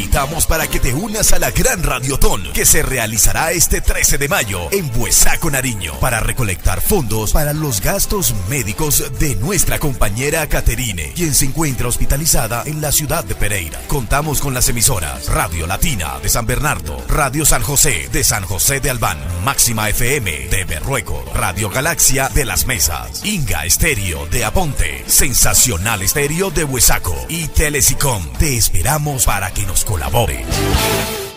invitamos para que te unas a la gran radiotón que se realizará este 13 de mayo en Buesaco, Nariño, para recolectar fondos para los gastos médicos de nuestra compañera Caterine, quien se encuentra hospitalizada en la ciudad de Pereira. Contamos con las emisoras Radio Latina de San Bernardo, Radio San José de San José de Albán, Máxima FM de Berrueco, Radio Galaxia de Las Mesas, Inga Estéreo de Aponte, Sensacional Estéreo de Buesaco y Telesicom. Te esperamos para que nos colabores.